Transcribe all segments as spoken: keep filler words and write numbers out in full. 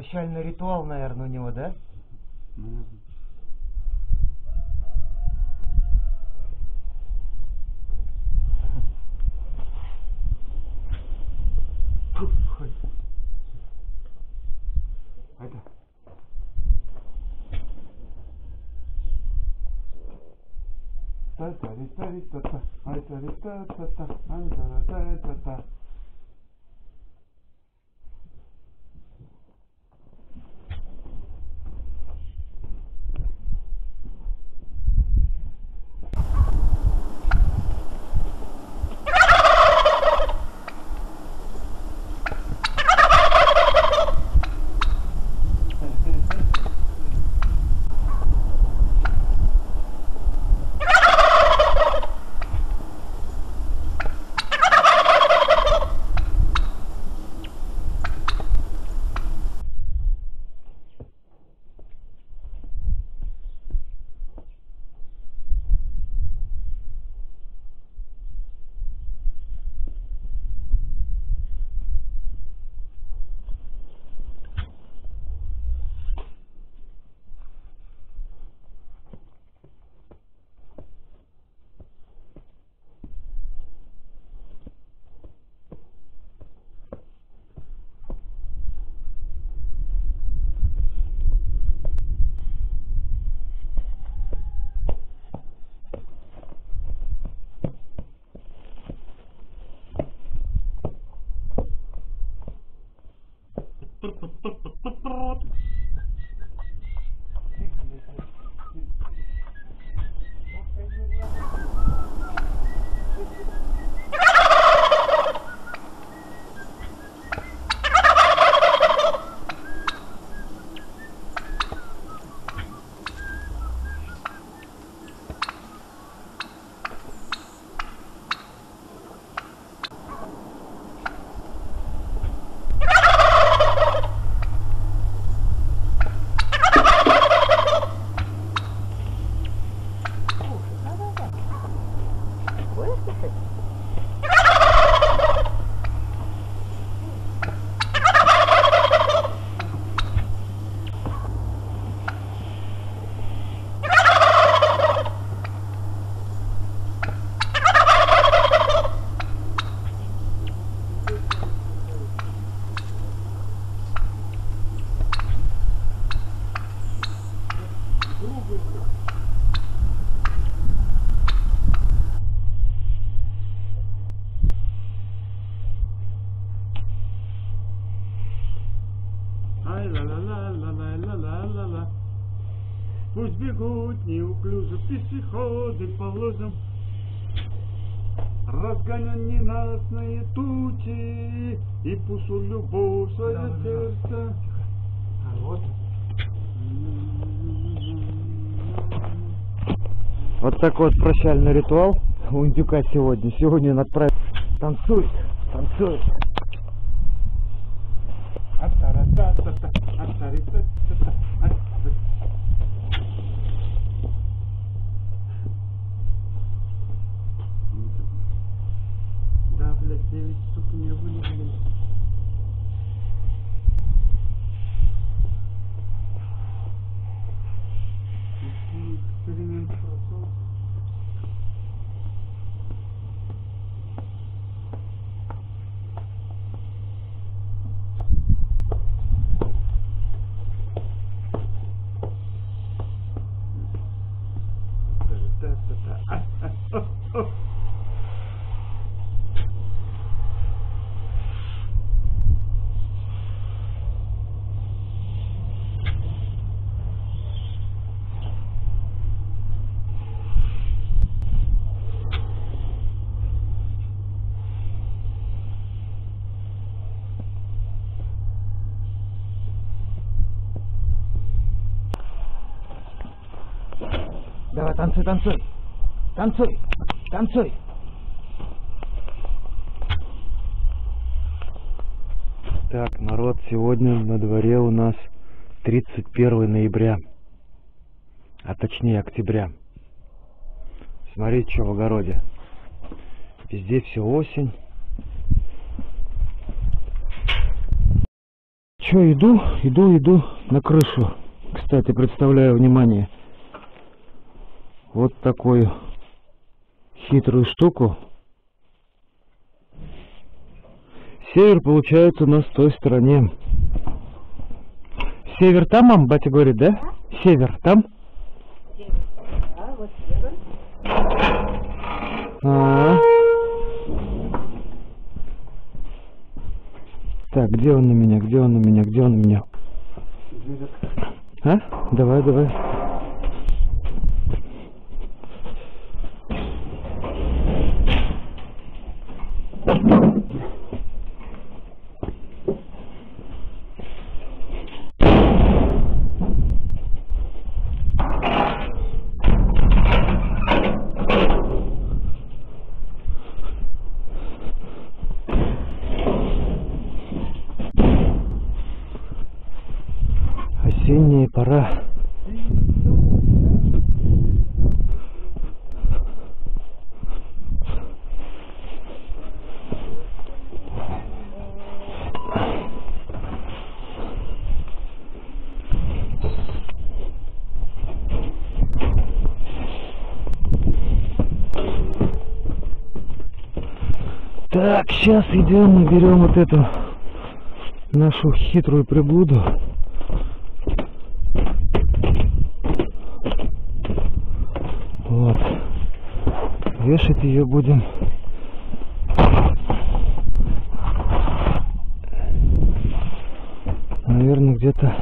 Прощальный ритуал, наверное, у него, да? Наверное. Это. Та-та-ри-та-ри-та-та, ай-та-ри-та-та-та, ай-та-ра-та-та-та. Ай-ла-ла-ла-ла-ла-ла-ла-ла. Пусть бегут неуклюже пешеходы по лужам, разгоняя ненастные тучи, и пушу любовь в свое Да, сердце. А, вот. Вот такой вот прощальный ритуал у индюка сегодня. Сегодня он отправится. Танцует, танцует. А-та-ра-та-та-та, а-та-ри-та-та-та, а-та. Да, блядь, девять штук не вылезли. Эксперимент прошел. Та-та-та-та. А-а-о-о. Давай, танцуй, танцуй. Танцуй, танцуй. Так, народ, сегодня на дворе у нас тридцать первое ноября, а точнее октября. Смотрите, что в огороде. Везде все осень. что, иду, иду, иду на крышу. Кстати, представляю, внимание, вот такую хитрую штуку. Север получается у нас в той стороне. Север там, мам, батя говорит, да? Север там? Север. Да, вот север. А -а -а. Так, где он на меня, где он на меня, где он на меня? А? Давай, давай. Осенняя пора. Так, сейчас идем и берем вот эту нашу хитрую приблуду. Вот. Вешать ее будем. Наверное, где-то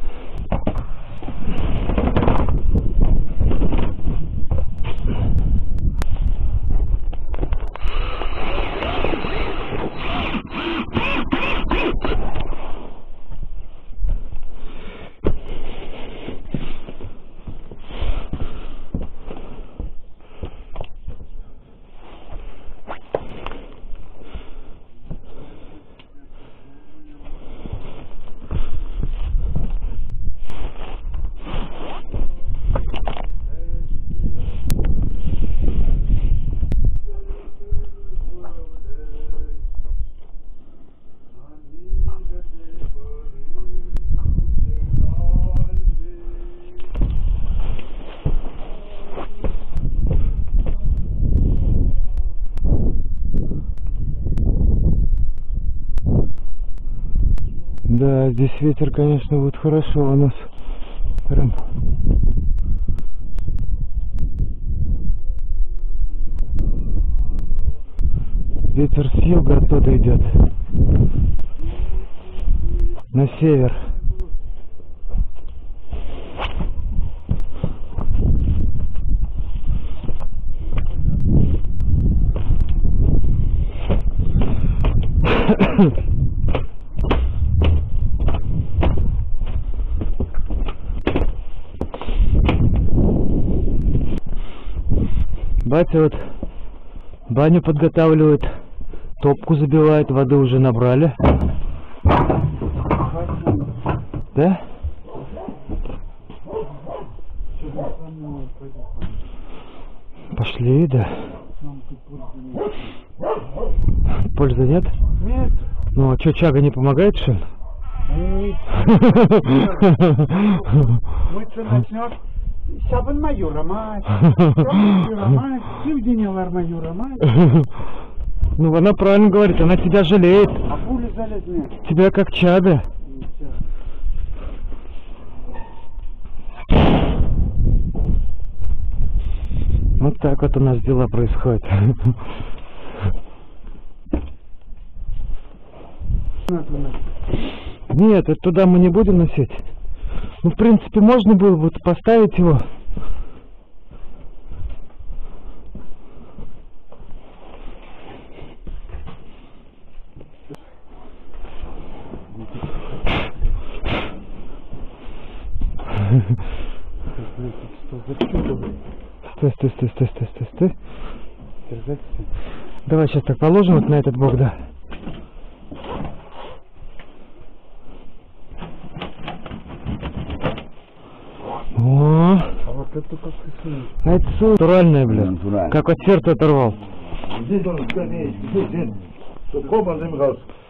да, здесь ветер, конечно, будет хорошо у нас. Прям. Ветер с юга оттуда идет. На север. Батя вот баню подготавливает, топку забивает, воды уже набрали. Да? Пошли, да. Пользы нет? Нет. Ну а что, чага не помогает, что ли? Мыться начнешь. Сабын майорамать. Сабын майорамать. Сивденевар майорамать. Ну она правильно говорит, она тебя жалеет. А пули залезли. Тебя как чада. Вот так вот у нас дела происходят. Нет, это туда мы не будем носить. Ну, в принципе, можно было бы поставить его. Стой, стой, стой, стой, стой, стой, стой. Давай сейчас так положим вот на этот бок, да. О, А вот это как рисует. а это натуральное, блядь. Натуральное. Как от сердца оторвал. Здесь он, здесь, здесь, здесь. Что коман им раз.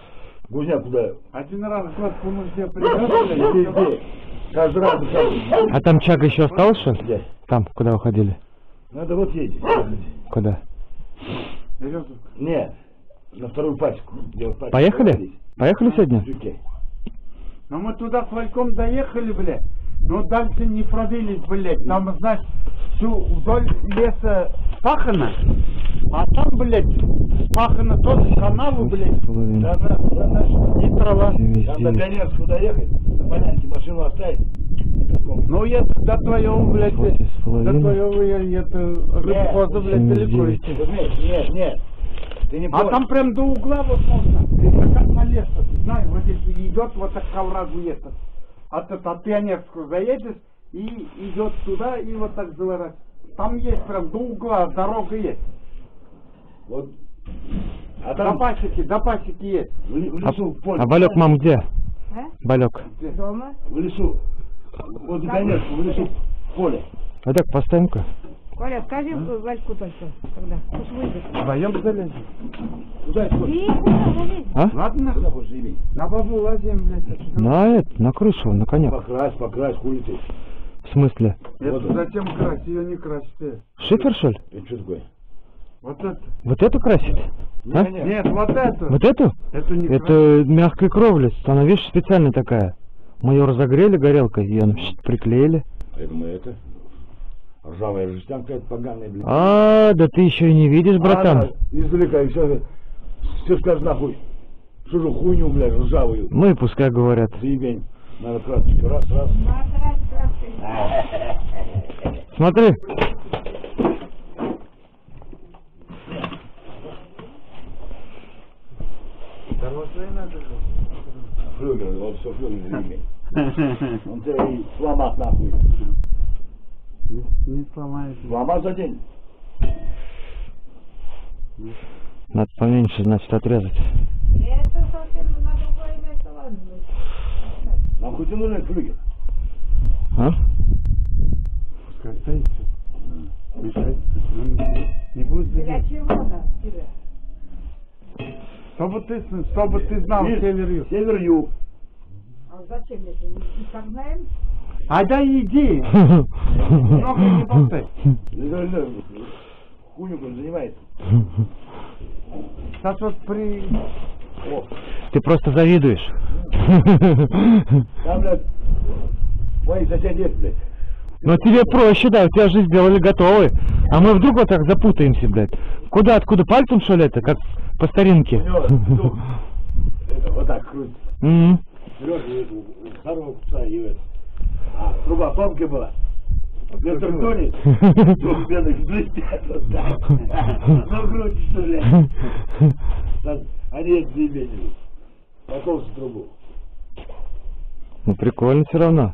Гузня куда? Один раз в год по нужде придет, Иди, иди. Каждый раз выходишь. А там чага еще осталось, что ли? Где? Там, куда уходили? Надо вот ездить. Куда? березу. Нет, на вторую пачку. Где вот пачку Поехали? проводить. Поехали сегодня? Жуки. Но мы туда с Вальком доехали, блядь. Но дальше не пробились, блядь. Там, знаешь, всю вдоль леса пахано. А там, блядь, пахано тоже канавы, блядь. Да, да, да, да. И трава. Там до Пионерского доехать, на полянке машину оставить. И пешком. Ну, я до твоего, блядь, Восемь с до половиной. твоего, я, я, это, рыбхоза, блядь, семь, далеко девять. идти. Вот Нет, нет, нет. Ты не А понял. там прям до угла вот можно. Это как на лес, ты знаешь, вот здесь идет вот так к оврагу это. От, от, от Пионерского заедешь и идет туда и вот так заворачивает. Там есть прям до угла дорога есть. Вот. А До там пасеки, до пасеки есть. в, ли- в А, лесу, в поле. а Балек, мам, где? А? Балек. Дома? В лесу. Вот за Пионерского, в лесу, в поле. Вот так, поставим-ка. Коля, скажи Вальку только, когда. Пусть выйдет. Вдвоем залезем. Куда это Ты хочешь? куда залезь? А? Ладно, Куда хочешь иметь? на бабу лазим, блядь. отсюда. На это, на крышу, на коня. Покрась, покрась, хули ты. В смысле? Это Вот он. зачем красить, ее не красить. ты. Шифер, что ли? Это что такое? Вот это. Вот эту красить? А? Не, не. Нет, вот это. Вот эту? Это не красить. Это мягкая кровля, она, видишь, специальная такая. Мы ее разогрели горелкой, и она щит, приклеили. А я думаю, это ржавая жестянка, это поганая, блин. А, да ты еще и не видишь, братан. А, да, издалека, и все, все скажешь нахуй. Что же хуйню, блядь, ржавую. Ну и пускай говорят. Заебень. Надо красочка, раз, раз. Раз, раз, краской. Смотри. Дорослые надо же. Флюгер, вот все флюгер, заебень. Он тебя и сломат нахуй. Не, не сломается. Сломат за день. Надо поменьше, значит, отрезать. Это совсем на другое место, ладно. Нам хоть и нужен флюгер. А? Пускай стоит. Мешать. Не будет Для задеть. чего нам тебе? Чтобы ты, чтобы ты знал Видишь, север-юг. Север-юг. А зачем это? Не как знаем? А да иди. Много не болтай. Хуйню он занимается. Сейчас вот при... О, Ты просто завидуешь. там, блядь, мои соседи есть, блядь. Но тебе проще, да, у тебя же сделали готовы. А мы вдруг вот так запутаемся, блядь. Куда, откуда, пальцем, что ли, это, как по старинке? У него, ну, это, вот так крутится. М. Берешь и эту второго куста и это. А труба тонкая была. Ветер тонет, двух бедных блестят вот так. Ну, грудь, что ли. Они это заебенили. По толстую трубу. Ну прикольно все равно.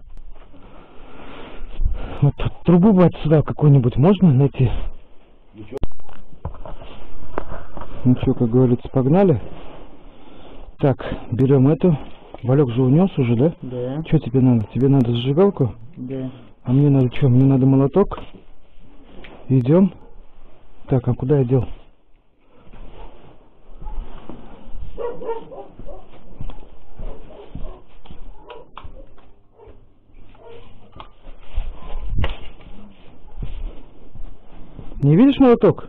Вот тут трубу, бать, сюда какую-нибудь можно найти? Ничего. Ну что, как говорится, погнали. Так, берем эту. Валек же унес уже, да? Да, Что тебе надо? Тебе надо зажигалку? да. А мне надо что? Мне надо молоток. Идем. Так, а куда я дел? Не видишь молоток?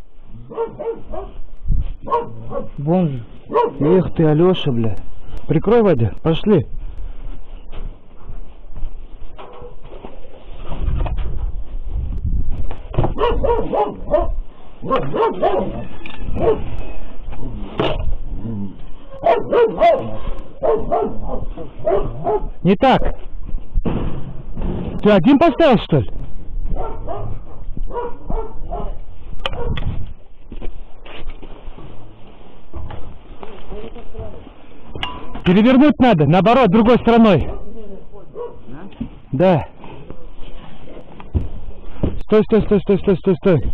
Вон же. Эх ты, Алёша, бля. Прикрой, Вадя, пошли. Не так. Ты один поставил, что ли? Перевернуть надо, наоборот, другой стороной. Да. Стой, стой, стой, стой, стой, стой, стой.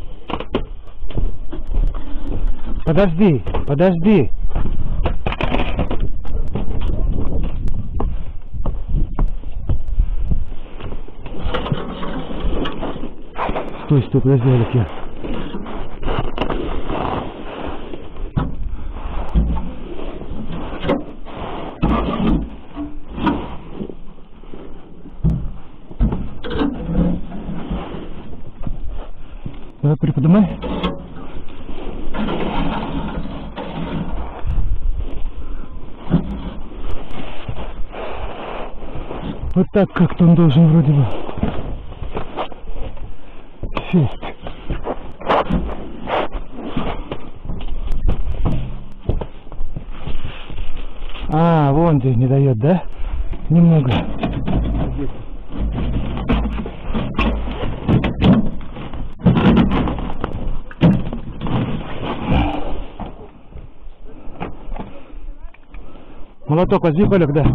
Подожди, подожди. Стой, стой, подожди, Олег, я. приподнимай. Вот так как-то он должен вроде бы сесть. А, вон где не дает, да? Немного. Молоток возьми, Колек, да.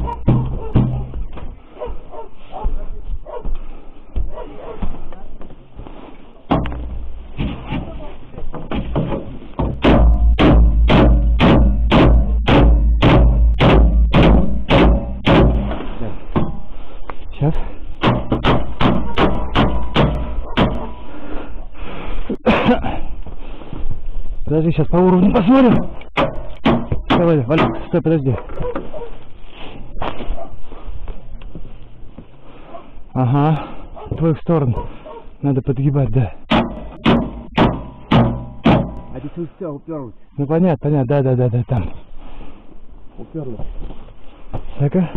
Сейчас. Подожди, сейчас по уровню посмотрим. Давай, Валик, стой, подожди. Ага, в твою сторону. Надо подгибать, да. А ты все уперлась? Ну понятно, понятно, да, да, да, да, там. Уперлась. Так-ка.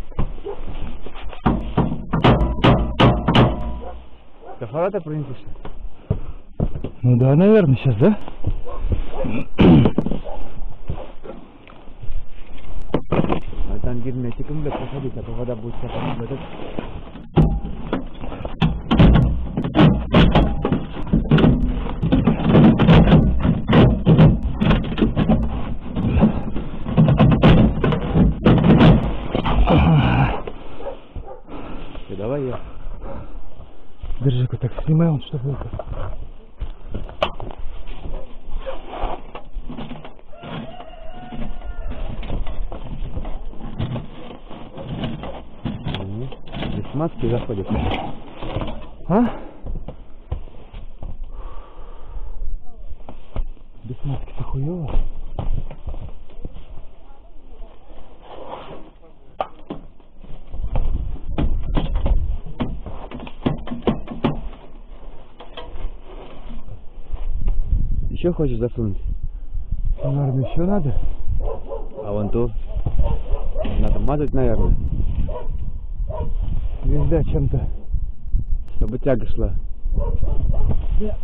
Кафарата принесешь? Ну да, наверное, сейчас, да? А там герметиком, бля, проходить, а то вода будет капать в этот. Ты давай я. Держи-ка так, снимай он, чтобы это. Без маски заходит. А? Без маски-то хуёво. Еще хочешь засунуть? Наверное, еще надо. А вон ту. Надо мазать, наверное. Звезда чем-то. Чтобы тяга шла. Да.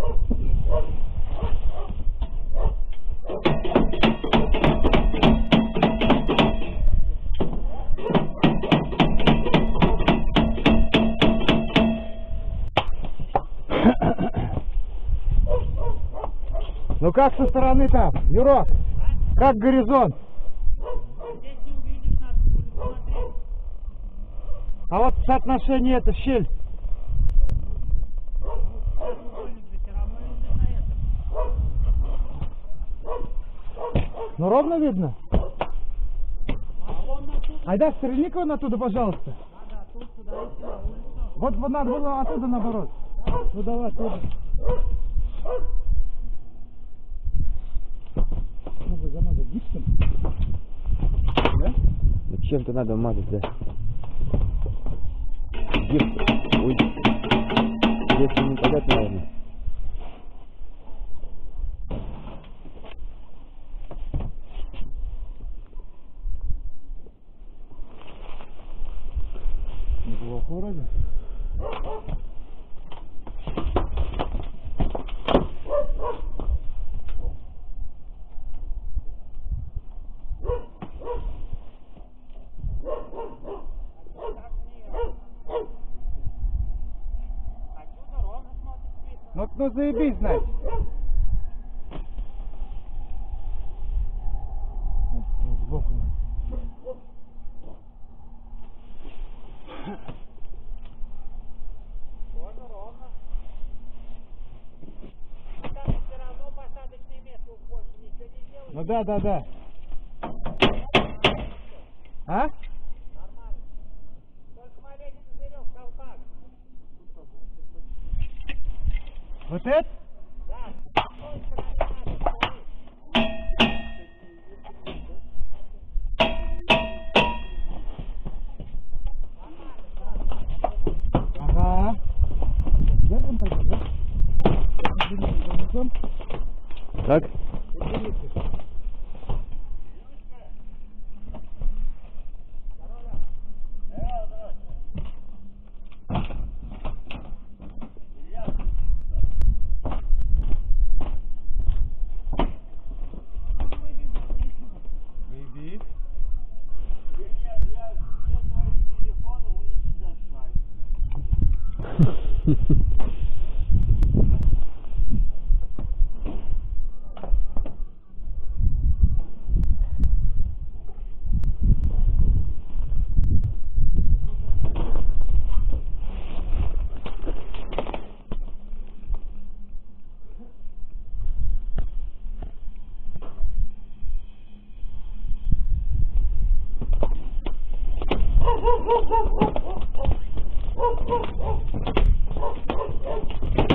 Ну как со стороны там, Юрок? Как горизонт? А вот соотношение это щель. Ну ровно видно? Айда, стрельни-ка вон оттуда, пожалуйста. Вот, вот надо было оттуда наоборот. Ну давай оттуда. Надо замазать гипсом. Да? Ну, чем-то надо мазать, да. Гипс. Ой. Если не подать, наверное. Неплохо вроде. Ну, ну заебись, значит. Сбоку. Тоже ровно. Там все равно посадочное место больше ничего не делает. Ну да, да, да. А? Нормально. Только маленький козырек, колпак. Вот это? Да, с той стороны надо, с той. Ага. Держим тогда, да? Oh,